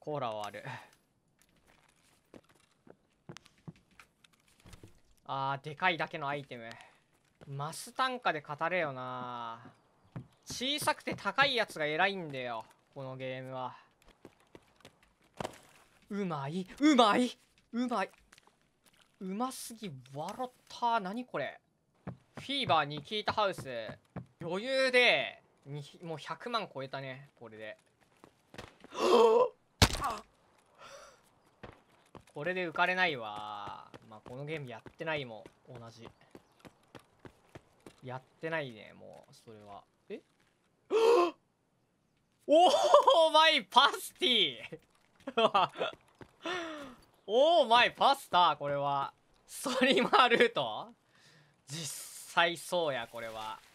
コーラはある。でかいだけのアイテム。マス単価で語れよな。小さくて高いやつが偉いんだよ、このゲームは。うまい、うまい、うまい。うますぎ笑った。何これ。フィーバーニキータハウス。余裕で、もう100万超えたね、これで。これで浮かれないわ。まあ、このゲームやってないもん、同じ。やってないね、もう、それは。オーマイパスティオーマイパスタ、これは。ストリーマールート実際そうや、これは。